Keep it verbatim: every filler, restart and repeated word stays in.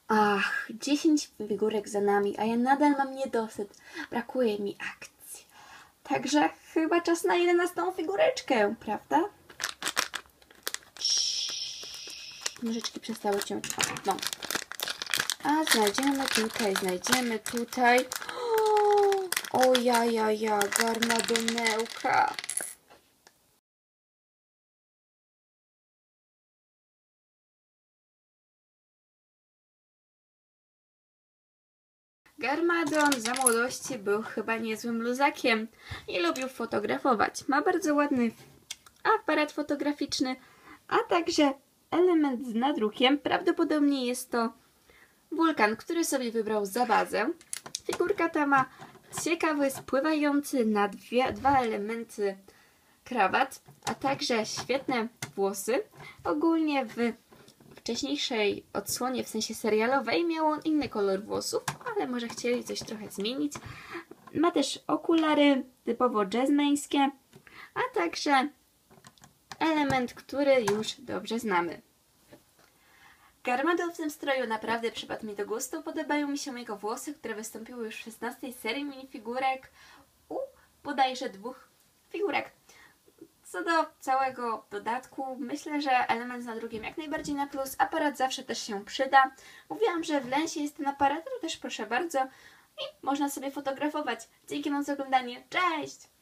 Ach, dziesięć figurek za nami, a ja nadal mam niedosyt. Brakuje mi akcji. Także chyba czas na jedenastą figureczkę, prawda? Nożyczki przestały ciąć. No. A znajdziemy tutaj, znajdziemy tutaj. O ja, ja, ja, garmadonełka. Garmadon za młodości był chyba niezłym luzakiem i lubił fotografować. Ma bardzo ładny aparat fotograficzny, a także element z nadrukiem. Prawdopodobnie jest to wulkan, który sobie wybrał za bazę. Figurka ta ma ciekawy, spływający na dwie, dwa elementy krawat, a także świetne włosy. Ogólnie w wcześniejszej odsłonie, w sensie serialowej, miał on inny kolor włosów, ale może chcieli coś trochę zmienić. Ma też okulary typowo jazzmeńskie, a także element, który już dobrze znamy. Garmadon w tym stroju naprawdę przypadł mi do gustu. Podobają mi się jego włosy, które wystąpiły już w szesnastej serii minifigurek u bodajże dwóch figurek. Co do całego dodatku, myślę, że element z nadrukiem jak najbardziej na plus. Aparat zawsze też się przyda. Mówiłam, że w Lensie jest ten aparat, to też proszę bardzo. I można sobie fotografować. Dzięki wam za oglądanie. Cześć!